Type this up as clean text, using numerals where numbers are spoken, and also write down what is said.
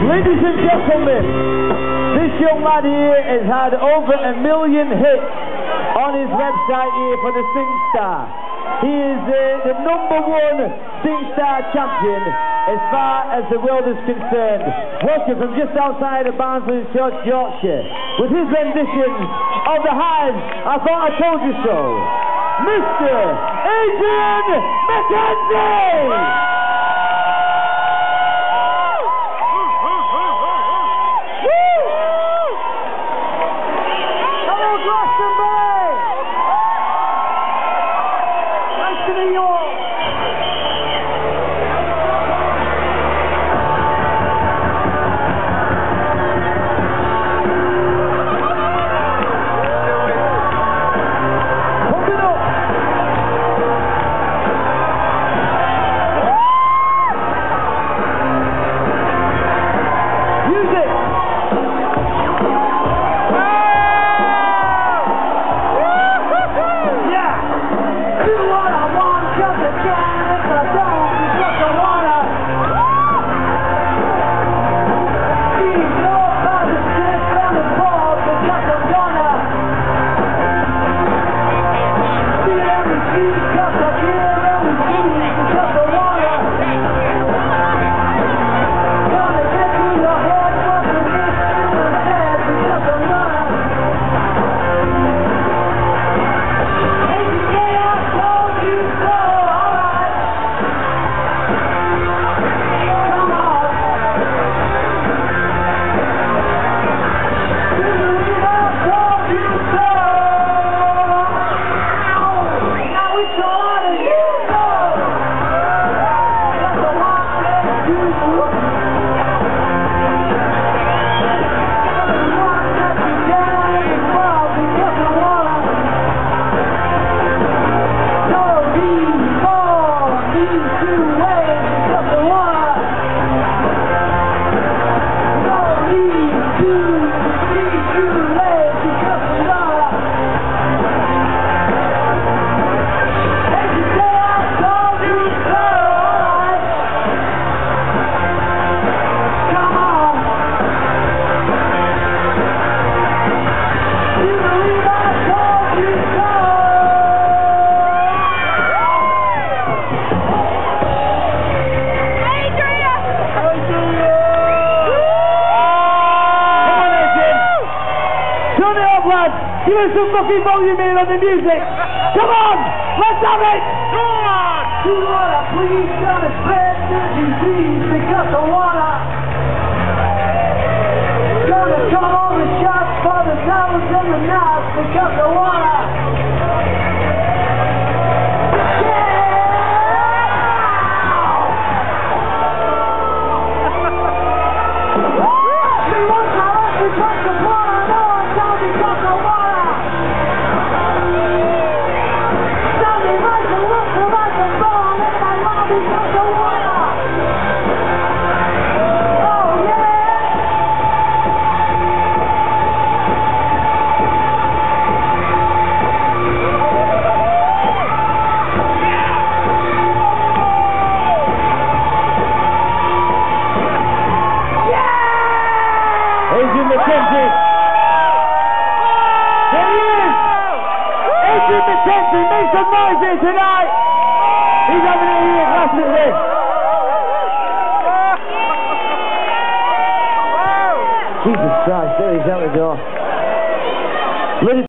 Ladies and gentlemen, this young lad here has had over 1 million hits on his website here for the Singstar. He is the #1 Singstar champion as far as the world is concerned. Watching from just outside of Barnsley, Yorkshire, with his rendition of the Hives, I Thought I Told You So, Mr. Adrian McKenzie! Glastonbury! Nice to meet you all. Pump it up. Music. Give us some fucking volume in on the music. Come on, let's have it. Go on. Do you wanna please gonna spread the disease because I wanna. Gonna call all the shots for the dollars and the knives because I wanna. Adrian McKenzie. There he is. Adrian McKenzie, make some noise here tonight. He's having it here at Glastonbury. Jesus Christ, there he's out the door.